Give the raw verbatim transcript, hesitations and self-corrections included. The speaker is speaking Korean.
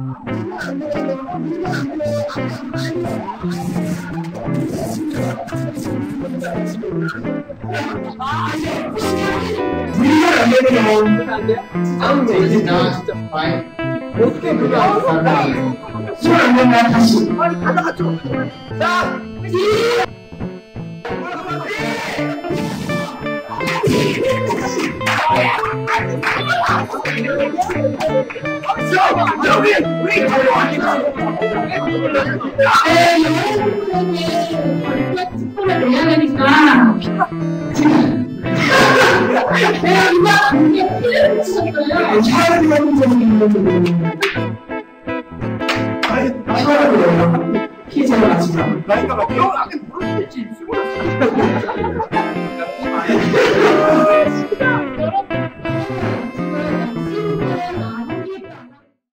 어떻게 그냥 술안 먹나 다시 빨리 가져가죠. 자, 여기 우리 가져가니까. 축구를 내야 되니까. 내가 이거 이게 피를 붙이셨어요. 차라리 아니, 나가라고요. 피해자가 진짜. 나이가 막 뼈 안에 물을 뺐지.